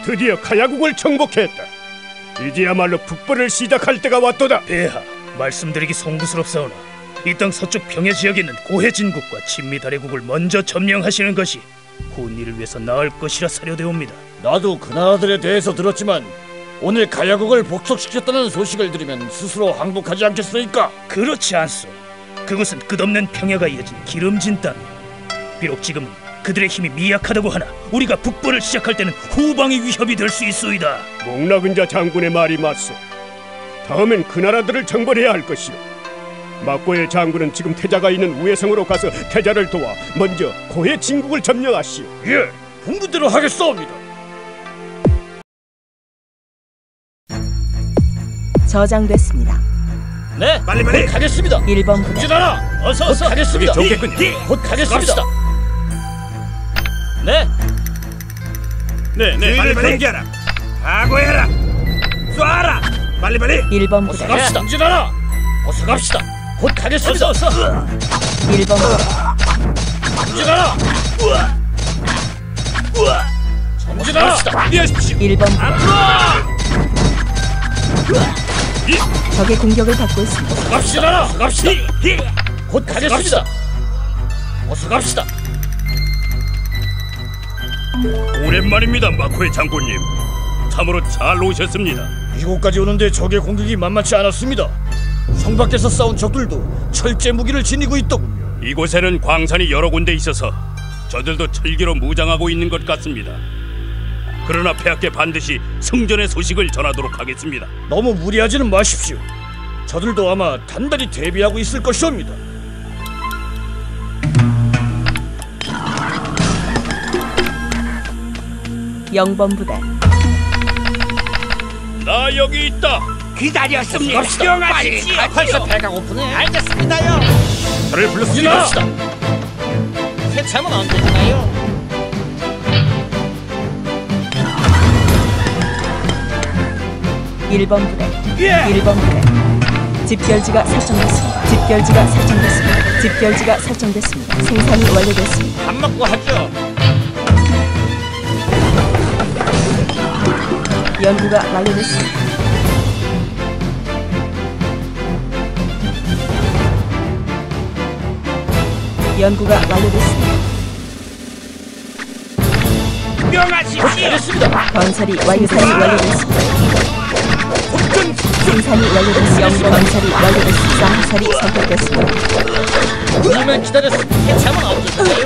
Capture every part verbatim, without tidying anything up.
드디어 카야국을 정복했다. 이제야말로 북벌을 시작할 때가 왔도다. 폐하, 말씀드리기 송구스럽사오나 이 땅 서쪽 평야 지역에 있는 고해진국과 친미다래국을 먼저 점령하시는 것이 군일을 위해서 나을 것이라 사료되옵니다. 나도 그 나라들에 대해서 들었지만 오늘 가야국을 복속시켰다는 소식을 들으면 스스로 항복하지 않겠소이까? 그렇지 않소. 그곳은 끝없는 평야가 이어진 기름진 땅이오. 비록 지금은 그들의 힘이 미약하다고 하나 우리가 북벌을 시작할 때는 후방의 위협이 될 수 있소이다. 목락은 자 장군의 말이 맞소. 다음엔 그 나라들을 정벌해야 할 것이오. 막고의 장군은 지금 태자가 있는 우회성으로 가서 태자를 도와 먼저 고해 진국을 점령하시오. 예, 분부대로 하겠사옵니다. 저장됐습니다. 네, 빨리 빨리 가겠습니다. 일 번 부대 진하라, 어서 어서 가겠습니다. 좋겠군요. 곧 가겠습니다. 네, 네, 네, 빨리 빨리 경계하라. 각오해라. 쏴라. 빨리 빨리. 일 번 어서 부대 갑시다. 진하라, 어서 갑시다. 곧 가겠습니다. 어서 어서. 일 번 부대 진하라, 전진하라. 준비하십시오. 일 번 부대 적의 공격을 받고 있습니다. 갑시다. 어서 갑시다. 곧 가겠습니다. 어서 갑시다. 오랜만입니다, 마코의 장군님. 참으로 잘 오셨습니다. 이곳까지 오는데 적의 공격이 만만치 않았습니다. 성 밖에서 싸운 적들도 철제 무기를 지니고 있더군요. 이곳에는 광산이 여러 군데 있어서 저들도 철기로 무장하고 있는 것 같습니다. 그러나 폐하께 반드시 승전의 소식을 전하도록 하겠습니다. 너무 무리하지는 마십시오. 저들도 아마 단단히 대비하고 있을 것이옵니다. 영 번 부대 나 여기 있다. 기다렸습니다. 갑시다. 빨리 벌써 배가 고프네. 알겠습니다요. 저를 불렀습니다. 갑시다. 세참은 언제 주나요? 일 번 부대 일 번 부대 집결지가 설정됐습니다. 집결지가 설정됐습니다. 집결지가 설정됐습니다. 생산이 완료됐습니다. 밥 먹고 하죠. 연구가 완료됐습니다. 연구가 완료됐습니다. 명하십시오. 가겠습니다. 건설이 완료산이 완료됐습니다. 생산이 완료됐습니다. 연구 건설이 완료됐습니다. 쌍살이 선택됐습니다. 오늘만 기다렸습니다. 세참은 언제 주나요?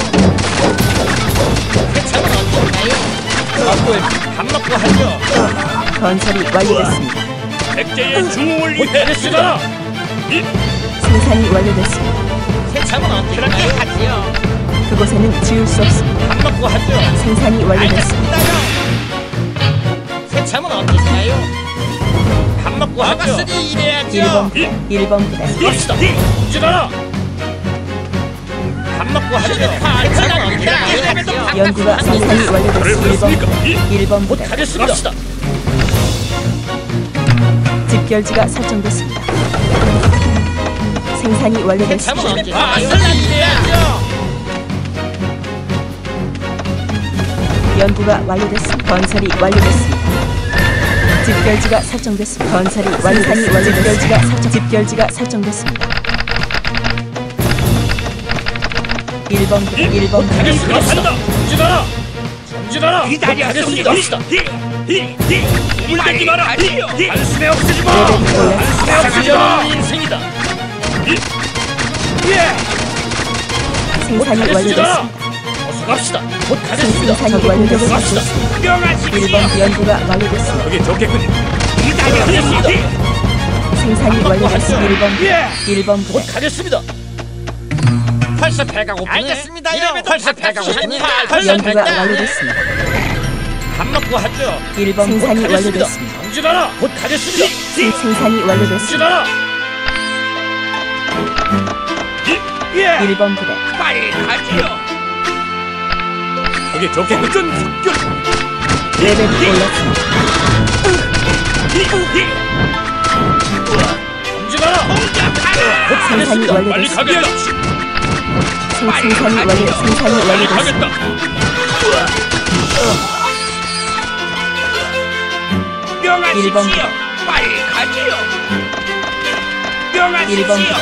세참은 언제 주나요? 막고에 밥 먹고 하죠. 건설이 완료됐습니다. 백제의 중흥을 곧 위해 가겠습니다. 생산이 완료됐습니다. 세참은 언제 주나요? 하지요. 그곳에는 지을 수 없습니다. 밥 먹고 하죠. 생산이 완료됐습니다. 알겠습니다요. 세참은 언제 주나요? 밥 먹고 하죠. 먹었으니 일해야죠. 일 번 부대 일 번 부대 갑시다. 진하라. 밥 먹고 하죠. 세참은 언제 주나요? 연구가 생산이 완료됐습니다. 일 번 곧 부대 가겠습니다. 갑시다. 집결지가 설정됐습니다. 생산이 세참은 완료됐습니다. 언제 주나요? 일해야죠. 연구가 완료됐습니다. 건설이 완료됐습니다. 집결지가 설정됐습니다. 건설이 완산이 완료. 집결지가 설정. 집결지가 설정됐습니다. 일 번 부대 일 번 부대 가겠습니다. 간다. 진하라. 진하라. 기다렸습니다. 갑시다. 물대지 마라. 단숨에 없애지 마. 레벨이 올랐습니다. 단숨에 없애지 마. 인생이다. 생산이 완료됐습니다. 어서 갑시다. 곧 가겠습니다. 생산이 완료되고 갑시다. 있습니다. 일 번 연구가 완료됐습니다. 그게 좋겠군요. 가겠습니다. 생산이 완료됐습니다. 일 번 부대 일 번 곧 부대 가겠습니다. 벌써 배가 고프네. 알겠습니다요. 벌써 배가 고프네. 벌써 연구가 배가 완료됐습니다. 밥 먹고 하죠. 일 번 생산이 완료됐습니다. 정진하라. 곧 가겠습니다. 생- 생산이 완료됐습니다. 정진하라. 일 번 부대 빨리 가지요. 그게 좋겠군요. 레벨이 올랐습니다. 정진하라. 곧 생산이 가겠습니다. 빨리 완료됐습니다. 가겠다. 생- 생산이 완료 생산이 빨리 완료됐습니다. 가겠다. 일 번 부대 빨리 가지요. 일 번 부대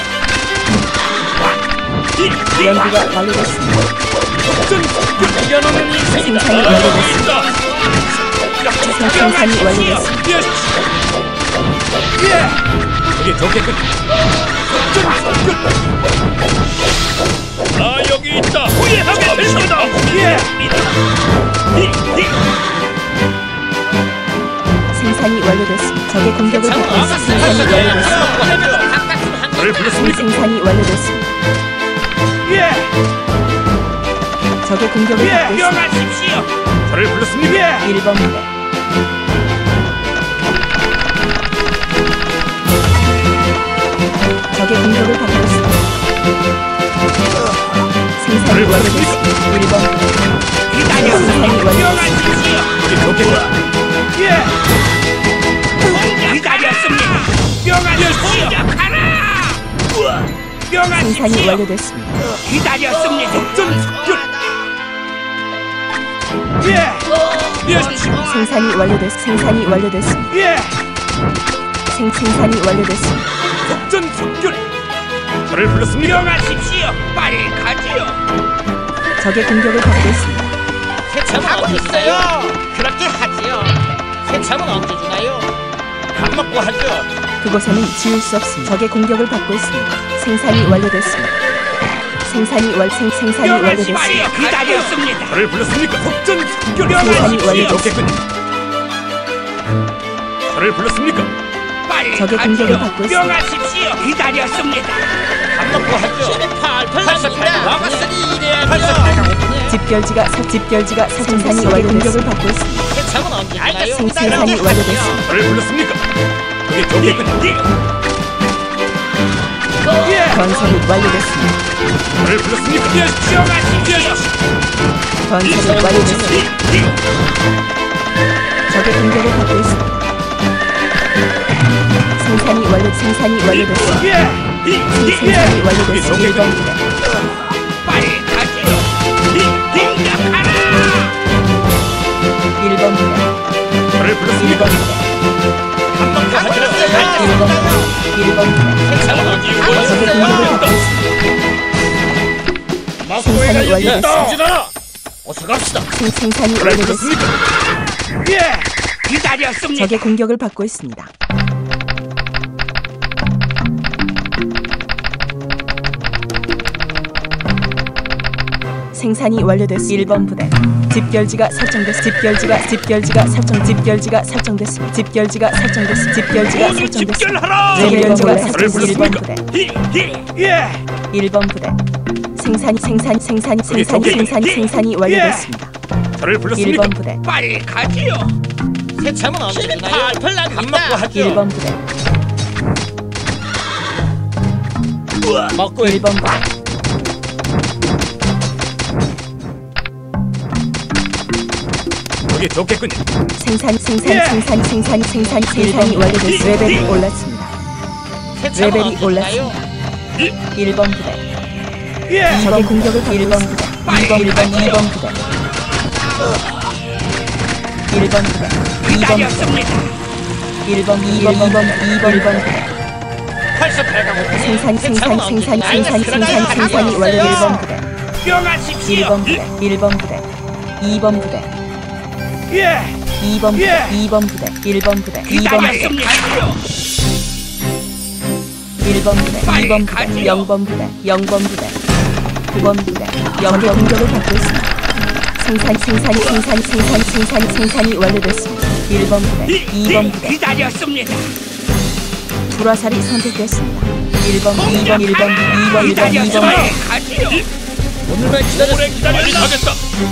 연구가 완료됐습니다. 이겨놓는 인생이다. 생산이 완료됐습니다. 생산이 완료됐습니다. 그게 좋겠군. 나 여기 있다. 후회하게 될 거다. 생산이 완료됐습니다. 적의 공격을 받고 있습니다. 생산이 완료됐습니다. 저를 불렀습니까? 생산이 완료됐습니다. 적의 공격을 받고 있습니다. 명하십시오. 저를 불렀습니까? 일 번 부대 적의 공격을 받고 있습니다. 생산이 완료됐습니다. 일 번 부대 생산이 완료됐습니다. 그게 좋겠군. 기다렸습니다. 명하십시오. 가라. 생산이 완료됐습니다. 기다렸습니다. 생산이 완료됐 생산이 완료됐습니다. 생 생산이 완료됐습니다. 저를 불렀습니까? 명하십시오. 빨리 가지요. 적의 공격을 받고 있습니다. 새참은 언제 주나요? 그렇게 하지요. 새참은 언제 주나요? 밥 먹고 하죠. 그곳에는 지울 수 없습니다. 적의 공격을 받고 있습니다. 생산이 완료됐습니다. 생산이 완 생 생산이 완료됐습니다. 기다렸습니다. 저를 불렀습니까? 생산이 완료됐습니다. 좋겠군. 저를 불렀습니까? 빨리 적의 공격을 받고 있습니다. 명하십시오. 기다렸습니다. 밥 먹고 하죠. 팔팔팔팔 먹었으니 이래야죠. 집결지가 사 집결지가 사 생산이 완료 공격을 받고 있습니다. 새참은 언제 주나요? 생 생산이 완료됐습니다. 저를 불렀습니까? 그게 좋겠군. 건설이 완료됐습니다. 저를 불렀습니까? 건설이 완료됐습니다. 적의 공격을 받고 있습니다. 생산이 완료 생산이 완료됐습니다. 생산이 완료됐습니다. 일 번 부대 빨리 가지요. 공격하라. 일 번 부대 저를 일 불렀습니까? 번 부대 밥 먹고 하죠. 일 번 부대 일 번 부대 새참은 언제 적의 공격을 받고 있습니다. 생산이 완료됐습니다. 정진하라. 어서 갑시다. 생 생산이 저를 완료됐습니다. 불렀습니까? 기다렸습니다. 적의 공격을 받고 있습니다. 생산이 완료됐습니다. 일 번 부대 집결지가 설정됐 집결지가 집결지가 설정 집결지가 설정됐습니다. 집결지가 설정됐습니다. 집결지가 설정됐습니다. 집결하라. 집결지가 저를 설정됐습니다. 일 번 부대 예. 일 번 부대 생산이 생산 생산이 그게 생산이 저기- 생산이 생산이 완료됐습니다. 저를 일 불렀습니까? 번 부대 빨리 가지요. 새참은 언제 주나요? 밥 먹고 하죠. 일 번 부대 먹고 일 번 부대 그게 좋겠군. 생산 생산 생산 생산 생산 생산이 완료됐습니다. 레벨이 올랐습니다. 레벨이 올랐습니다. 일 번 부대 이 번 공격을 받고 일 번 부대 이 번 일 번 이 번 부대 일 번 부대 이 번 부대 일 번 이 번 이 번 이 번 일 번 부대 생산 생산 생산 생산 생산 생산이 완료 일 번 부대 일 번 부대 일 번 부대 이 번 부대 이 번 부대 이 번 부대 일 번 부대 이 번 부대 일 번 부대 이 번 부대 영 번 부대 영 번 부대 구 번 부대 영의 공격을 받고 있습니다. 생산 생산 생산 생산 생산 생산이 완료됐습니다. 일 번 부대 이 번 부대 기다렸습니다. 불화살이 선택됐습니다. 일 번 이 번 일 번 이 번 일 번 이 번 가지요. 오늘만 기다렸. 오래 기다렸다. 하겠다.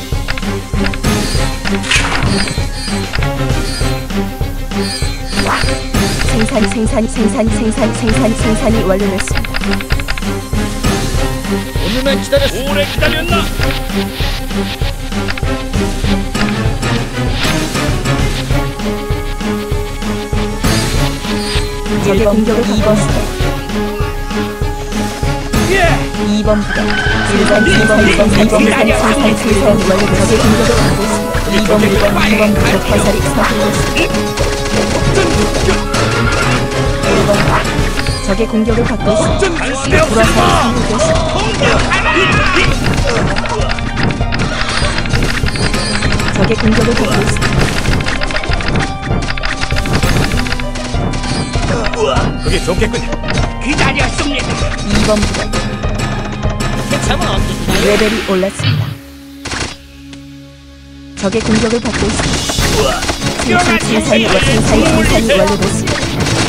생산 생산 생산 생산 생산 생산이 완료됐습니다. 오늘만 기다렸어. 오래 기다렸나? 적의 공격을 이 번 부대 이 번 부대 일 번 이 번 일 번 이 번 생산 생산이 완료됐습니다. 적의 공격을 받고 있습니다. 이 번 일 번 이 번 부대 화살이 선택됐습니다. 일 번 부대 적의 공격을 받고 있습니다. 불화살이 상륙되었습니다. 적의 공격을 받고 있습니다. 그게 좋겠군요. 기다렸습니다. 이 번 부대 세참은 언제 주나요? 레벨이 올랐습니다. 적의 공격을 받고 있습니다. 생산, 생산이, 와- 생산이, 생산이 완료됐습니다.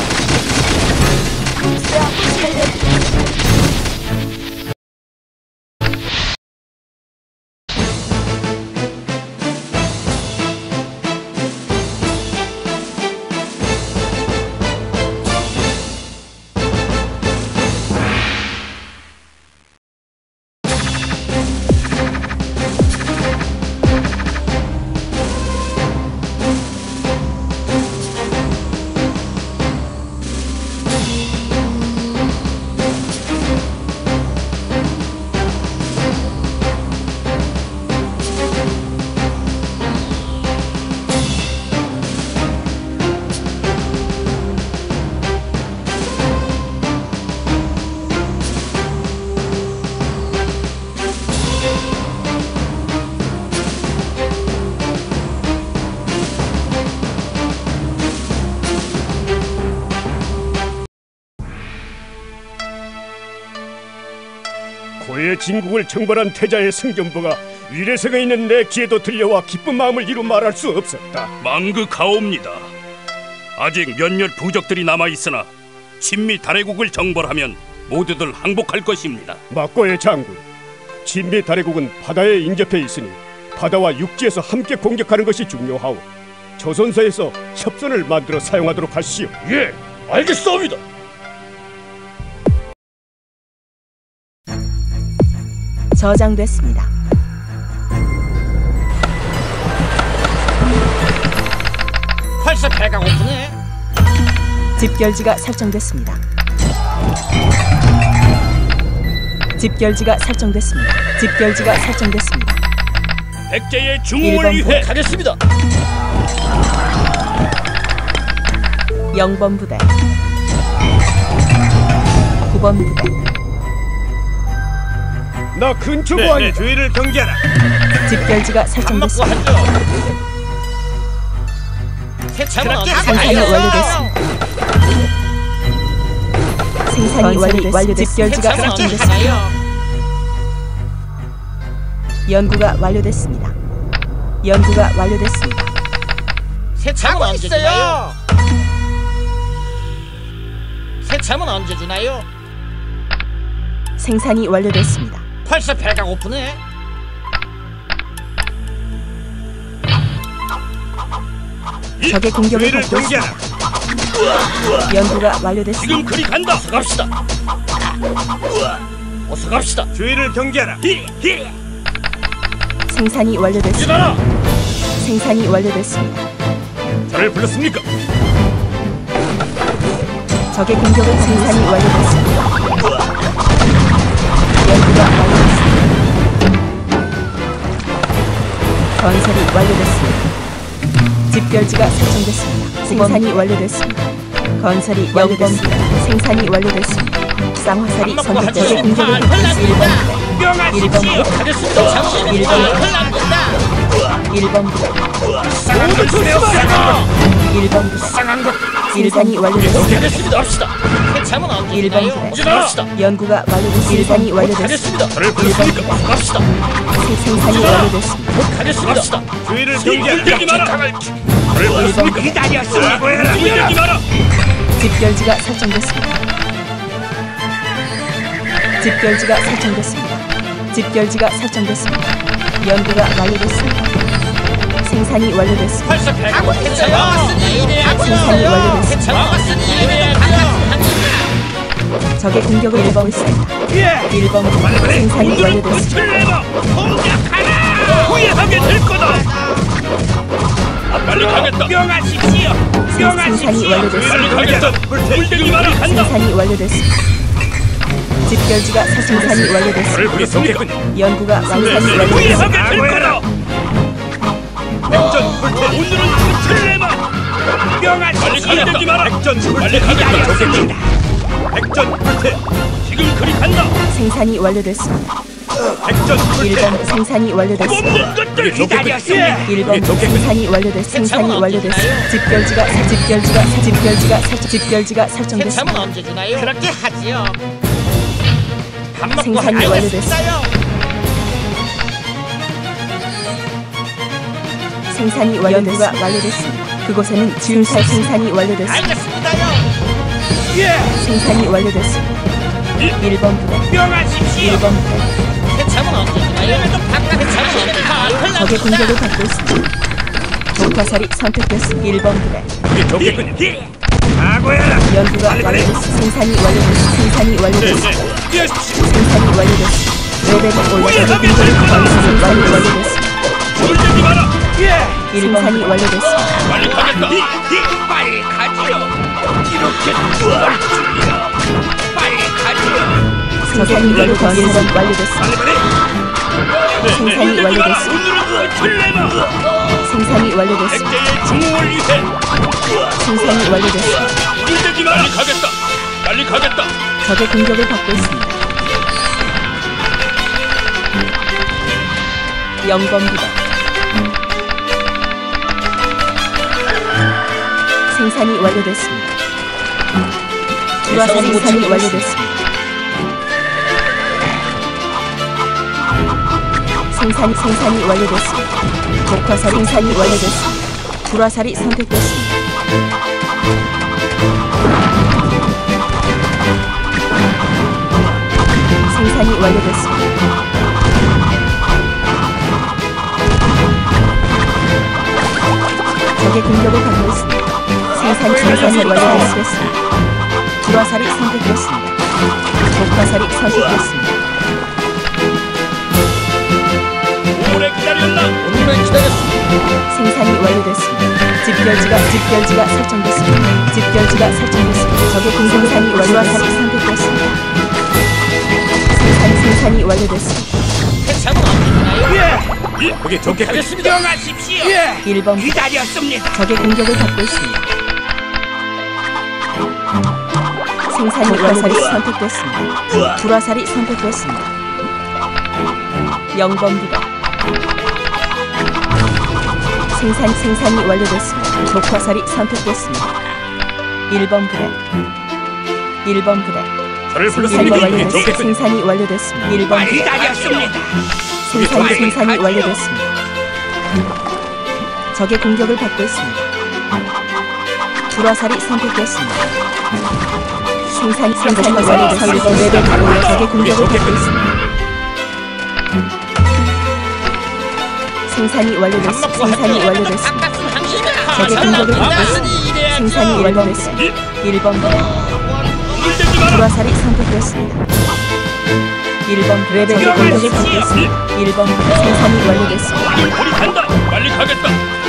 고해 진국을 정벌한 태자의 승전보가 위례성에 있는 내 귀에도 들려와 기쁜 마음을 이루 말할 수 없었다. 망극하옵니다. 아직 몇몇 부족들이 남아있으나 친미 달해국을 정벌하면 모두들 항복할 것입니다. 막고의 장군, 진미 달해국은 바다에 인접해 있으니 바다와 육지에서 함께 공격하는 것이 중요하오. 조선서에서 협선을 만들어 사용하도록 하시오. 예, 알겠사옵니다. 저장됐습니다. 벌써 배가 고프네. 집결지가 설정됐습니다. 집결지가 설정됐습니다. 집결지가 설정됐습니다. 백제의 일 중흥을 번 위해 가겠습니다. 영 번 부대 구 번 부대 나 근처 보안이 주의를 경계하라. 집결지가 밥 먹고 설정됐습니다. 하죠. 세참은 언제 생산이 주나요? 완료됐습니다. 생산이 완료됐습니다. 집결지가 세참은 언제 설정됐습니다. 주나요? 연구가 완료됐습니다. 연구가 완료됐습니다. 세참은 언제 주나요? 세참은 언제 주나요? 생산이 완료됐습니다. 벌써 배가 고프네. 적의 공격을 받고 있습니다. 연구가 완료됐습니다. 지금 그리 간다. 어서 갑시다. 어서 갑시다. 주의를 경계하라. 생산이 완료됐습니다. 일어나. 생산이 완료됐습니다. 저를 불렀습니까? 적의 공격을 생산이 완료됐습니다. 연구가 완료됐습니다. 건설이 완료됐습니다. 집결지가 설정됐습니다. 생산이 완료됐습니다. 건설이 완료됐습니다. 생산이 완료됐습니다. 쌍화살이 밥 먹고 선택 적의 하죠. 공격을 받고 있습니다. 일 번 부대 가겠습니다. 일 번 부대 큰납니다. 일 번 부대 모두 조심하라. 일 번 부대 상한 것. 생산이 완료됐습니다. 가겠습니다. 합시다. 세참은 언제 일 번 주나요? 부대 일어납시다. 연구가 완료됐습니다. 생산이 완료됐습니다. 가겠습니다. 저를 불렀습니까? 어서 갑시다. 생산이 완료됐습니다. 가겠습니다. 합시다. 주의를 경계하라. 저를 불렀습니까? 기다렸습니다. 물들지 마라. 집결지가 설정됐습니다. 집결지가 설정됐습니다. 집결지가 설정됐습니다. 연구가 완료됐습니다. 생산이 완료됐습니다. 벌써 배가 고프네요. 생산이 완료됐습니다. 세참은 언제 주나요? 적의 공격을 받고 있습니다. 일 번 부대 생산이 완료됐습니다. 틀레마 공격하라. 후회하게 될 거다. 아, 빨리 가겠다. 명하십시오. 생산이 완료됐습니다. 빨리 가겠다. 물들지 마라. 간다. 생산이 완료됐습니다. 집결지가 생산이 저를 완료됐습니다. 불렀습니까? 연구가 완료됐습니다. 후회하게 될 거다. 백전 불태. 오늘은 틀레마. 빨리 가겠다. 마라. 백전 불태. 가겠다. 백전 불태. 지금 그리 간다. 생산이 완료됐습니다. 백전 불태. 일 번 생산이 완료됐습니다. 없는 것들 기다렸습니다. 일 번 생산이 완료됐 생산이 완료됐습니다. 집결지가 집결지가 집결지가 설정 집결지가 설정됐습니다. 새참은 언제 주나요? 그렇게 하지요. 밥 먹고 생산이 완료됐습니다. 생산이 완료가 완료됐습니다. 그곳에는 지음살 생산이 완료됐습니다. 알겠습니다요. 생산이 완료됐습니다. 일 번 부대 명하십시오. 일 번 부대 새참은 언제 주나요? 바깥에 참은 언제 주나요? 적의 공격을 받고 있습니다. 독화살이 선택됐습니다. 일 번 부대 연구가 완료됐습니다. 생산이 완료됐습니다. 생산이 완료됐습니다. 생산이 완료됐습니다. 레벨이 올라 적의 공격을 받고 있습니다. 생산이 완료됐습니다. 물대지 마라. 생산이 완료됐습니다. 빨리 가겠다. 빨리 가지요. 이렇게 두어할 줄이야. 빨리 가지요. 생산이 완료됐습니다. 완료됐습니다. 빨리. 생산이 완료됐습니다. 오늘은 어쩔래나. 생산이 완료됐습니다. 백제의 중흥을 위해. 생산이 완료됐습니다. 물대지 마라. 빨리 가겠다. 빨리 가겠다. 적의 공격을 받고 있습니다. 영검부대 생산이 완료됐습니다. 주화사 생산이 완료됐습니다. 생산 생산이 완료됐습니다. 독화살 생산이 완료됐습니다. 불화살이 선택됐습니다. 생산이 완료됐습니다. 적의 공격을 받고 있습니다. 생산 생산이 완료됐습니다. 불화살이 선택됐습니다. 독화살이 선택됐습니다. 오래 기다렸나? 오늘은 기다렸습니다. 생산이 완료됐습니다. 집결지가 집결지가 설정됐습니다. 집결지가 설정됐습니다. 적의 공생산이 완료화살이 선택됐습니다. 생산 생산이 완료됐습니다. 새참은 언제 주나요? 거기 좋게 하겠습니다. 명하십시오. 일 번 기다렸습니다. 적의 공격을 받고 있습니다. 생산이 완료살이 선택됐습니다. 불화살이 선택됐습니다. 영 번 부대 생산 생산이 완료됐습니다. 독화살이 선택됐습니다. 일 번 부대 일 번 부대 저를 생산이 불렀습니다. 완료됐습니다. 생산이 완료됐습니다. 일 번 부대 기다렸습니다. 생산 생산이 완료됐습니다. 적의 공격을 받고 있습니다. 불화살이 선택됐습니다. 생산 생산이 완료됐습니다. 레벨이 올라 적의 공격을 받고 있습니다. 생산이 완료됐습니다. 생산이 완료됐습니다. 적의 공격을 받고 있습니다. 생산이 완료됐습니다. 일 번 부대 불화살이 선택됐습니다. 일 번 레벨이 공격을 받고 있습니다. 일 번 생산이 완료됐습니다. 우리 간다. 빨리 가겠다.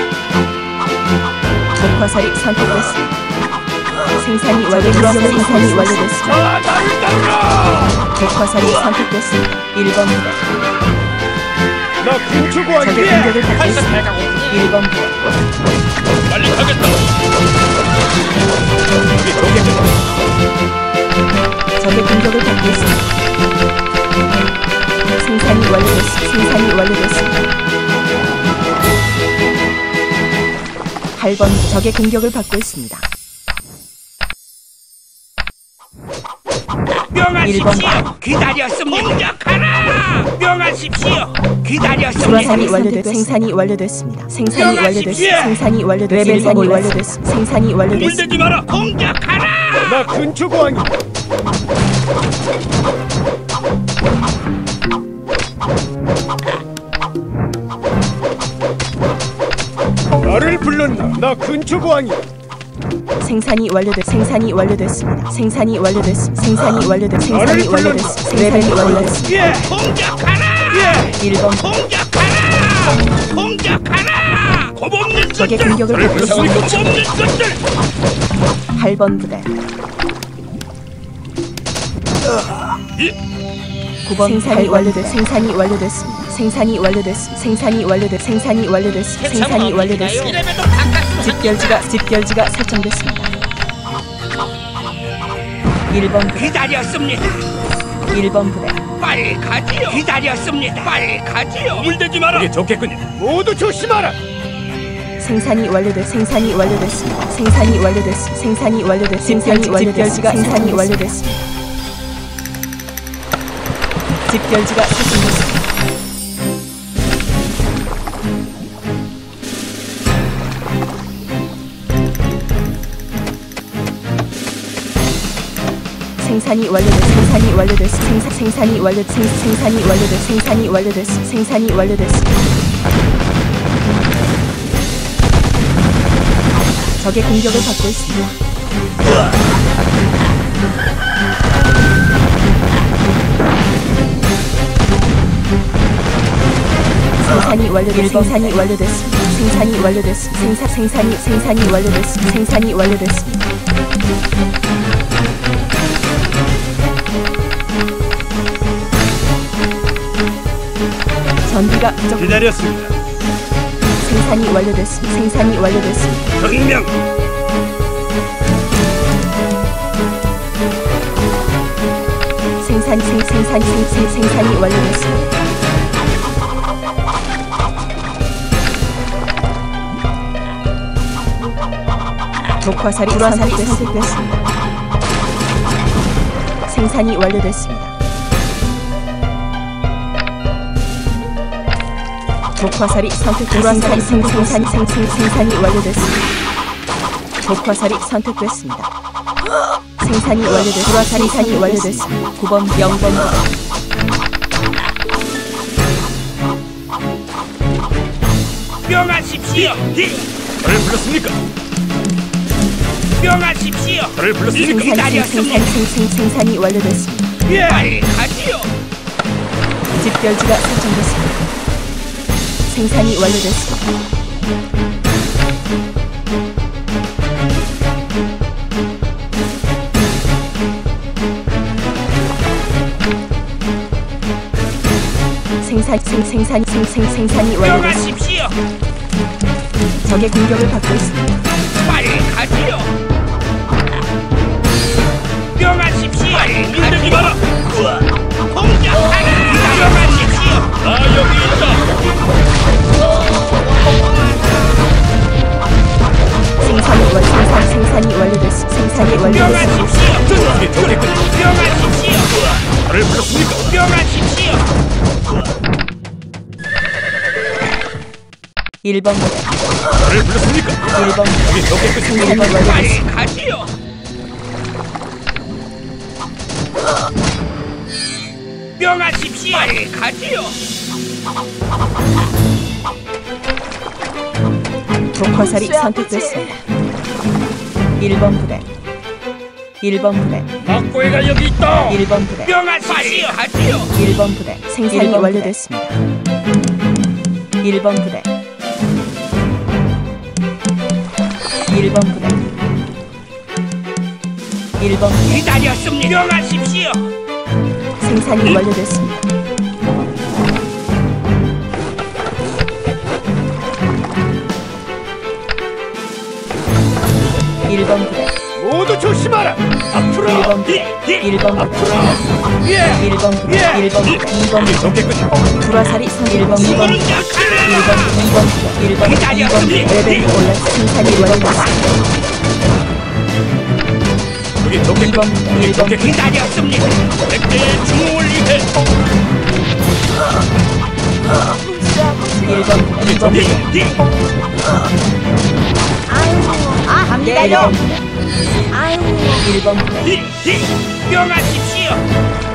독화살이 선택됐습니다. 생산이 완료됐습니다. 생산이 완료됐습니다. 아, 나를 따르라. 독화살이 선택됐습니다. 일 번 부대 나 근처고 적의 공격을 받고 있습니다. 일 번 부대 빨리 가겠다. 적의 공격을 받고 있습니다. 생산이 완료됐습니다. 생산이 완료됐습니다. 팔 번 적의 공격을 받고 있습니다. 일 번 명하십시오. 기다렸습니다. 공격하라. 명하십시오. 기다렸습니다. 불화살이 완료됐 생산이 완료됐습니다. 생산이 완료됐습니다. 생산이 완료됐습니다. 생산이 완료됐습니다. 생산이 완료됐습니다. 물대지 마라. 공격하라. 나 근처고 아니. 나를 불렀나? 나 근처고 아니. 생산이 완료됐 생산이 완료됐습니다. 생산이 완료됐습니다. 생산이 완료됐 생산이 완료됐습니다. 레벨이 완료됐습니다. 공격하라. 일 번 공격하라. 공격하라. 겁없는 적의 것들. 공격을 받고 있습니다. 겁없는 것들. 팔 번 부대 구 번 생산이 완료됐 생산이 완료됐습니다. 생산이 완료됐습니다. 생산이 완료됐 생산이 완료됐습니다. 생산이 완료됐습니다. 이래봬도 바깥으로 집결지가 집결지가 설정됐습니다. 일 번 부대 기다렸습니다. 일 번 부대 빨리 가지요. 기다렸습니다. 빨리 가지요. 물대지 마라. 그게 좋겠군요. 모두 조심하라. 생산이 완료됐 생산이 완료됐습니다. 생산이 완료됐습니다. 생산이 완료됐 생산이 완료됐습니다. 생산이 완료됐습니다. 집결지가 설정됐습니다. 생산이 완료됐 생산이 완료됐 생산 생산이 완료 생 생산이 완료됐 생산이 완료됐 생산이 완료됐습니다. 적의 공격을 받고 있습니다. 생산이 완료됐 생산이 완료됐습니다. 생산이 완료됐습니다. 생산 생산이 생산이 완료됐습니다. 생산이 완료됐습니다. 전기가 부족. 기다렸습니다. 생산이 완료됐습니다. 생산이 완료됐습니다. 정명. 생산 생 생산 생생 생산이 완료됐습니다. 독화살이 불화살이 선택됐습니다. 생산이 완료됐습니다. 독화살이 선택됐습니다. 생산 생산 생생 생산이 완료됐습니다. 독화살이 선택됐습니다. 생산이 완료됐습니다. 불화살이 생산이 완료됐습니다. 구 번 영 번 명하십시오. 저를 불렀습니까? 명하십시오. 저를 불렀습니까? 생산 생산 생생 생산이 완료됐습니다. 빨리 가지요. 집결지가 설정됐습니다. 생산이 완료됐습니다. 생산 생 생산 생생 생산이 완료됐습니다. 명하십시오. 적의 공격을 받고 있습니다. 빨리 가지요. 명하십시오. 빨리 물대지 가지요. 마라. 공격하라. 명하십시오. 나 여기 있다. 생산이 완 생산 생산이 완료됐습니다. 생산이 완료됐습니다. 명하십시오. 그게 좋겠군요. 명하십시오. 저를 불렀습니까? 명하십시오. 일 번 부대 저를 불렀습니까? 일 번 부대 그게 좋겠군요. 생산이 완료됐습니다. 빨리 가지요. 명하십시오. 빨리 가지요. 독화살이 선택됐습니다. 일 번 부대 일 번 부대 막고해가 여기 있다. 일 번 부대 명하십시오. 가지요. 일 번 부대 생산이 완료됐습니다. 일 번 부대 일 번 부대 일 번 부대 기다렸습니다. 명하십시오. 생산이 완료됐습니다. 일 번 부대 모두 조심하라. 앞으로. 일 번 부대 일 번 부대 일 번 부대 일 번 부대 이 번 부대 좋겠군요. 불화살이 선 일 번 이 번 부대 일 번 이 번 부대 일 번 이 번 부대 레벨이 올라 생산이 완료됐습니다. 그게 이 좋겠군요. 번 부대 일 번 부대 기다렸습니다. 백대의 중흥을 위해 일 번 부대 이 번 부대 아, 일 번 부대 일 번 부대 명하십시오.